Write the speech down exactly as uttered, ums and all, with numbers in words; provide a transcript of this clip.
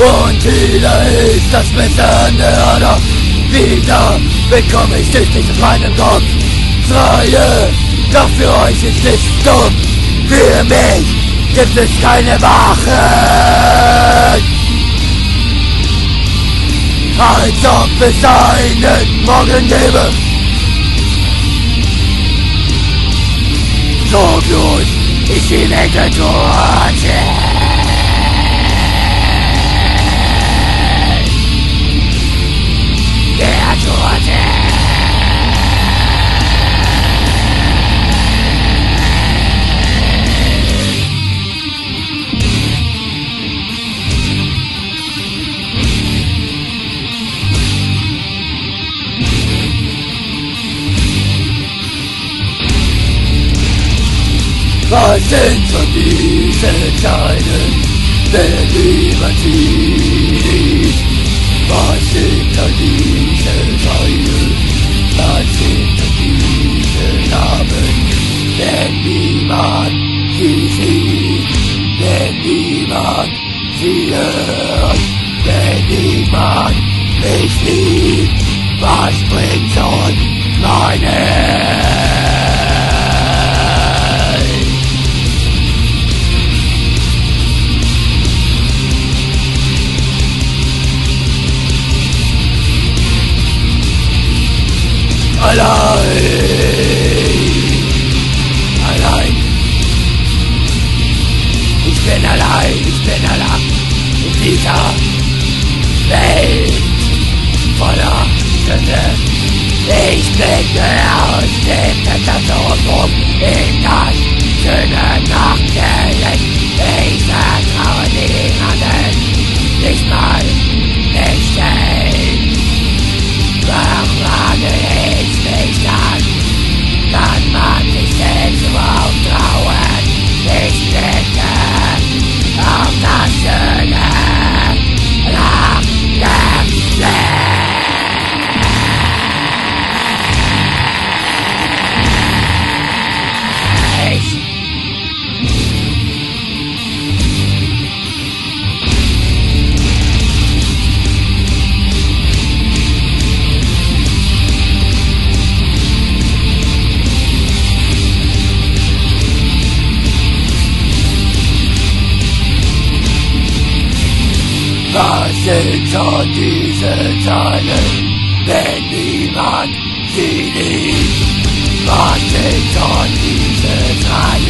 Und wieder ist das Messer in der Ader. Wieder bekomme ich dich nicht in meinem Kopf. Freie, doch für euch ist es dumm. Für mich gibt es keine Wachen. Als ob es einen Morgen gäbe. So gut, ich bin weggetortet. Der Tote. Was sind schon diese Zeilen, wenn niemand sieht? Was sind schon diese Zeilen, was sind schon diese Namen, wenn niemand sie sieht, wenn niemand sie hört, wenn niemand mich liebt? Was bringt schon meine allein, allein, ich bin allein, ich bin allein in dieser Welt voller Sünde. Ich bin aus dem Fenster in das schöne Nachtlicht. Ich vertraue niemanden, nicht mal mich selbst. Verfrage ich mich dann, kann man sich selbst überhaupt trauen. Ich blicke auf das schöne Nachtlicht. Was sind schon diese Zeilen, wenn niemand sie liebt? Was sind schon diese Zeilen?